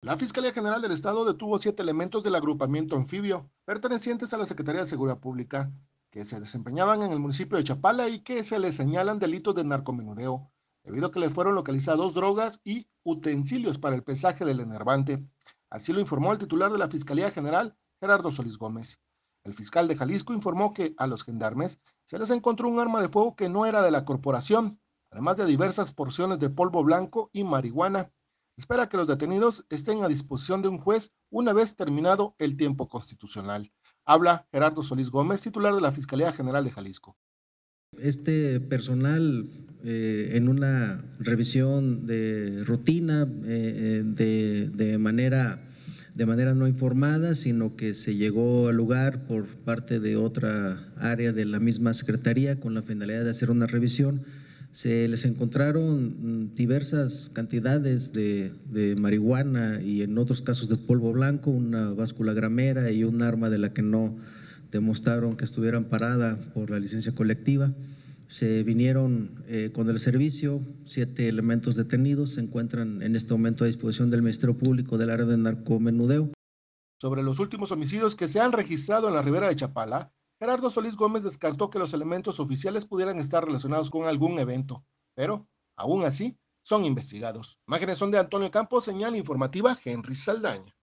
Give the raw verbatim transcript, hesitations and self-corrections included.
La Fiscalía General del Estado detuvo siete elementos del agrupamiento anfibio, pertenecientes a la Secretaría de Seguridad Pública, que se desempeñaban en el municipio de Chapala y que se les señalan delitos de narcomenudeo, debido a que les fueron localizados drogas y utensilios para el pesaje del enervante. Así lo informó el titular de la Fiscalía General, Gerardo Solís Gómez. El fiscal de Jalisco informó que a los gendarmes se les encontró un arma de fuego que no era de la corporación, además de diversas porciones de polvo blanco y marihuana. Espera que los detenidos estén a disposición de un juez una vez terminado el tiempo constitucional. Habla Gerardo Solís Gómez, titular de la Fiscalía General de Jalisco. Este personal, eh, en una revisión de rutina, eh, de, de, manera, de manera no informada, sino que se llegó al lugar por parte de otra área de la misma Secretaría con la finalidad de hacer una revisión. Se les encontraron diversas cantidades de, de marihuana y en otros casos de polvo blanco, una báscula gramera y un arma de la que no demostraron que estuviera amparada por la licencia colectiva. Se vinieron eh, con el servicio, siete elementos detenidos, se encuentran en este momento a disposición del Ministerio Público del área de narcomenudeo. Sobre los últimos homicidios que se han registrado en la ribera de Chapala, Gerardo Solís Gómez descartó que los elementos oficiales pudieran estar relacionados con algún evento, pero, aún así, son investigados. Imágenes son de Antonio Campos, señal informativa Henry Saldaña.